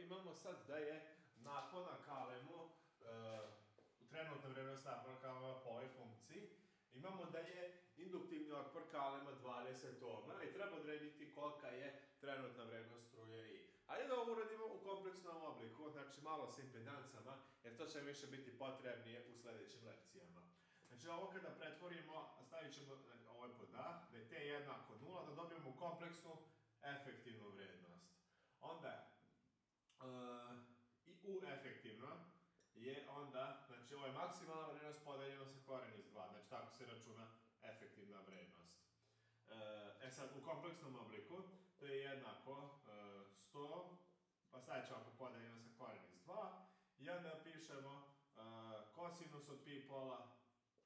imamo sad da je napon na kalemu, trenutna vrednost napona kalema po ovoj funkciji, imamo da je induktivni otpor kalema 20 ohma i treba odrediti kolika je trenutna vrednost struje I. Ajde da ovo uradimo u kompleksnom obliku, znači malo sa impedancama, jer to će više biti potrebnije u sljedećim lekcijama. Znači ovo kada pretvorimo, stavit ćemo ovaj pod A, da je T jednako 0, da dobijemo kompleksnu efektivnu vrednost. Onda, i U efektivno je onda, znači ovo je maksimalna vrednost podeljeno sa koren iz 2, znači tako se računa efektivna vrednost. Sad u kompleksnom obliku to je jednako 100, pa stavit ćemo podeljeno sa koren iz 2 i onda pišemo kosinus od pi pola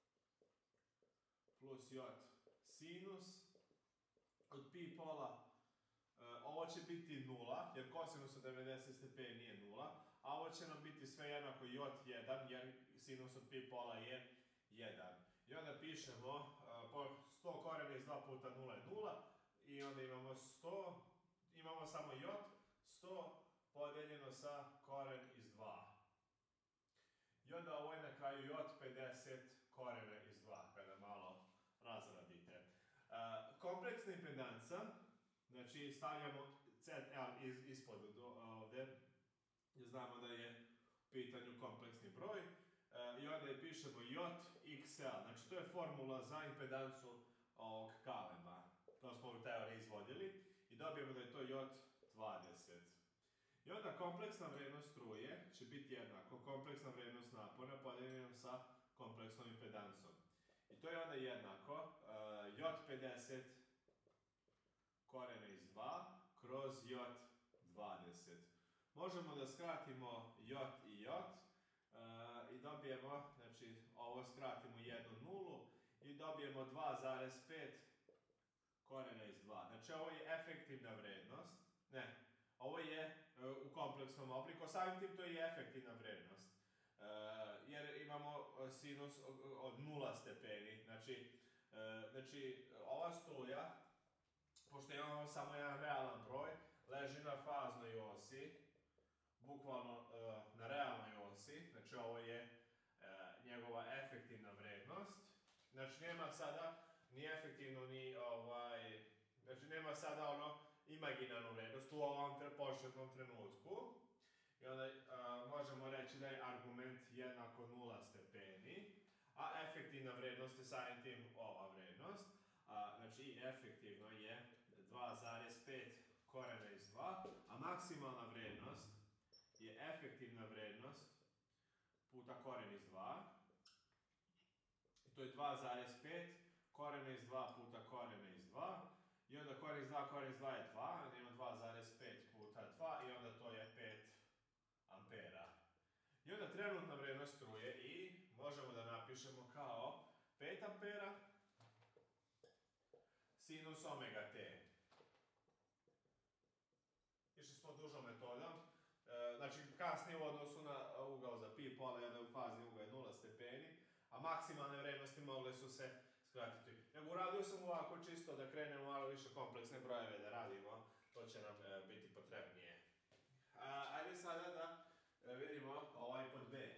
plus j sinus od pi pola. Ovo će biti 0, jer kosinus od 90 stepeni nije 0, a ovo će nam biti sve jednako j 1, jer sinus od pi pola je 1. I onda pišemo 100 koren iz 2 puta 0 je 0, i onda imamo 100, imamo samo j, 100 podeljeno sa koren iz 2. I onda ovo je na kraju j 50 korena iz 2, kada malo razradite. Kompleksna impedanca, znači stavljamo ZL ispod ovdje, znamo da je u pitanju kompleksni broj, i onda je pišemo JXL, znači to je formula za impedancu ovog kalema. To smo u teoriji izvodili i dobijemo da je to J20. I onda kompleksna vrednost struje će biti jednako kompleksna vrednost napona podijeljena sa kompleksnom impedancom. I to je onda jednako J50 korena iz 2 kroz J20. Možemo da skratimo J i J i dobijemo, znači ovo skratimo jednu nulu i dobijemo 2,5 korena iz 2. Znači ovo je efektivna vrednost, ne, ovo je u kompleksnom obliku, samim tim to je efektivna vrednost. Jer imamo sinus od 0 stepeni, znači ova struja, pošto imamo samo jedan realan broj, leži na faznoj osi, bukvalno na realnoj osi, znači ovo je njegova efektivna vrednost. Znači nema sada ni efektivno ni znači nema sada ono imaginarnu vrednost u ovom početnom trenutku. I onda možemo reći da je argument jednako 0 stepeni, a efektivna vrednost je samim tim ova vrednost. Znači efektivno je 2,5 korena iz 2, a maksimalna vrednost je efektivna vrednost puta koren iz 2. I to je 2,5 korena iz 2 puta korena iz 2. I onda koren iz 2 je 2, onda imamo 2,5 puta 2 i onda to je 5 ampera. I onda trenutna vrednost struje I možemo da napišemo kao 5 ampera sinus omega t. Išli smo dužom metodom, znači kasnije u odnosu na ugao za pi pola, jedan u fazi ugao je 0 stepeni, a maksimalne vrednosti mogle su se skratiti. Nego uradio sam ovako čisto da krenemo malo više kompleksne brojeve da radimo, to će nam biti potrebnije. Ajde sada da vidimo ovaj pod B.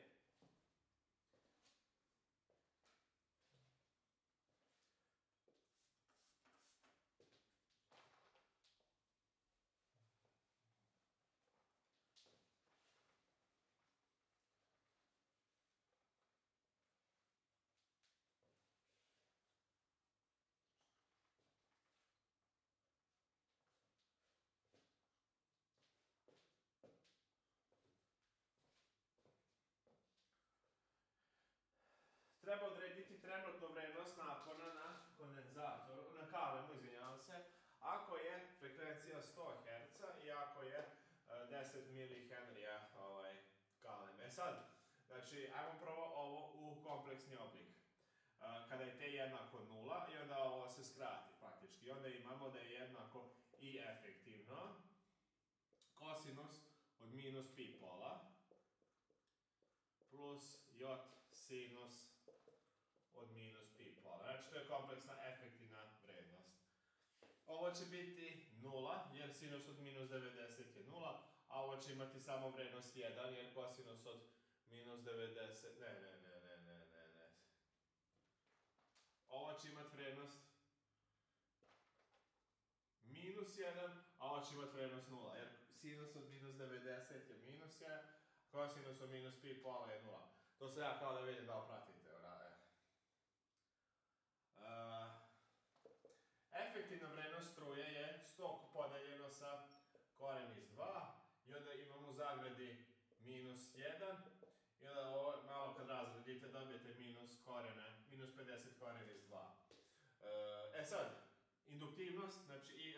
Treba odrediti trenutnu vrednost napona na kondenzatoru, na kalemu, izvinjavam se, ako je frekvencija 100 Hz i ako je 10 mH kaleme. Sad, znači, ajmo prvo ovo u kompleksni oblik. Kada je t jednako 0 i onda ovo se skrati praktički. Onda imamo da je jednako I efektivno kosinus od minus pi pola plus j sinus od minus pi pola. Znači to je kompleksna efektivna vrednost. Ovo će biti 0, jer sinus od minus 90 je 0, a ovo ovo će imati samo vrednost 1, jer kosinus od minus 90, ne. Ovo će imati vrednost minus 1, a ovo će imati vrednost 0, jer sinus od minus 90 je minus 1, kosinus od minus pi pola je 0. To se ja kao da vidim da opratite. Efektivna vrednost struje je 100 podeljeno sa koren iz 2 i onda imamo u zagradi minus 1 i onda ovo malo kad razredite dobijete minus 50 koren iz 2. Sad, induktivnost, znači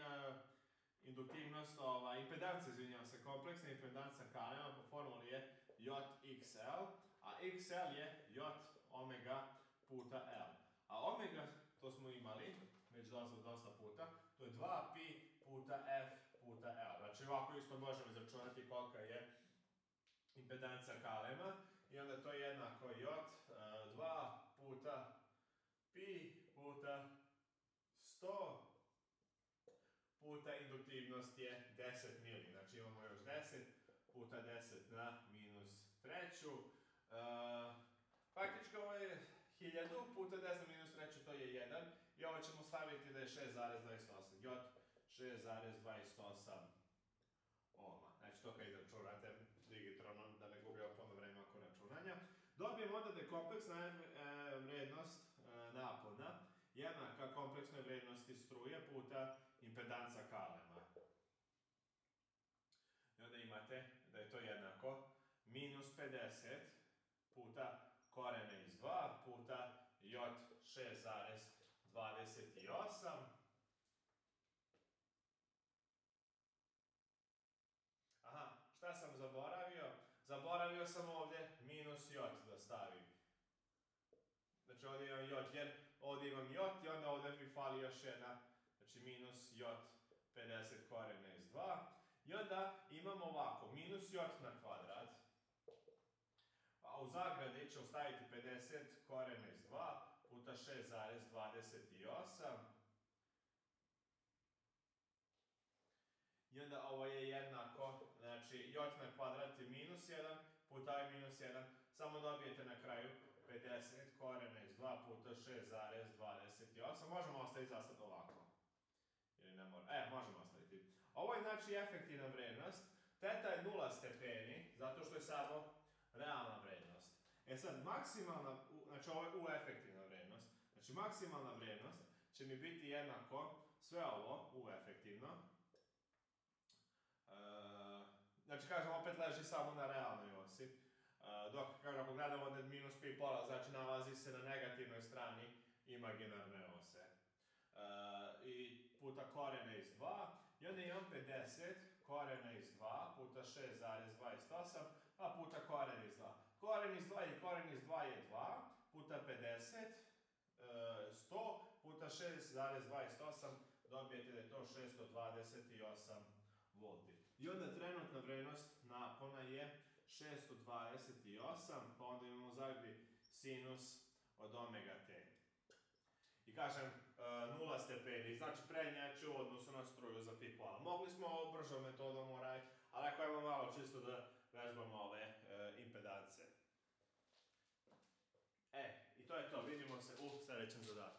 impedanca, izvinjavam se, kompleksna impedanca kalema po formuli je JXL, a XL je J omega puta L. A omega, to smo imali već dosta puta, to je 2pi puta F puta L. Znači ovako isto možemo izračunati kolika je impedanca kalema i onda to je jednako J 2 puta pi puta 100 puta induktivnost je 10 mili. Znači imamo još 10 puta 10 na minus treću. Faktički ovo je 1000 puta 10 na minus treću, to je 1. I ovo ćemo staviti da je 6,28. J 6,28 ohma. Znači to kad izračunate digitronom, da ne gubimo puno vremena oko računanja. Dobijemo onda da je kompleksna vrednost napona jednaka kompleksnoj vrednosti struje puta impedanca kalema. I onda imate da je to jednako minus 50 puta korene iz 2 puta J 6,28. Aha, šta sam zaboravio? Zaboravio sam ovdje minus J da stavim. Znači ovdje imam J, jer ovdje imam J i onda ovdje mi fali još jedna, znači minus J 50 korene iz 2. I onda imamo ovako, minus J na kvadrat, a u zagradi ćemo staviti 50 korene iz 2 puta 6,28. I onda ovo je jednako, znači J na kvadrat je minus 1 puta minus 1, samo dobijete na kraju 50 korene iz 2 puta 6,28. Možemo ostaviti za sad ovako. Ili ne možemo? Možemo ostaviti. Ovo je znači efektivna vrednost. Teta je 0 stepeni, zato što je samo realna vrednost. Sad, maksimalna, znači ovo je U efektivna vrednost. Znači maksimalna vrednost će mi biti jednako sve ovo U efektivno. Znači kažem, opet leži samo na realnoj osi. Dok ako gledamo da je minus pi pola, znači nalazi se na negativnoj strani imaginarne ose. I puta korene iz 2, i onda imam 50 korene iz 2 puta 6,28, a puta koren iz 2. Koren iz 2 i koren iz 2 je 2 puta 50, 100 puta 6,28, dobijete da je to 628 volti. I onda trenutna vrednost napona je 628, pa onda imamo u zagradi sinus od omega t. I kažem, 0 stepeni, znači prednjači u odnosu na struju za pi pola. Mogli smo ovo bržom metodom uraditi, ali ako imamo malo čisto da vežbamo ove impedance. I to je to, vidimo se u sljedećem zadatku.